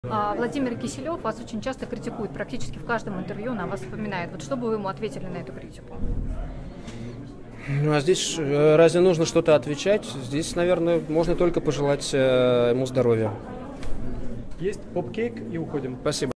Владимир Киселев вас очень часто критикует, практически в каждом интервью на вас вспоминает. Вот что бы вы ему ответили на эту критику? Ну, а здесь разве нужно что-то отвечать? Здесь, наверное, можно только пожелать ему здоровья. Есть поп-кейк и уходим. Спасибо.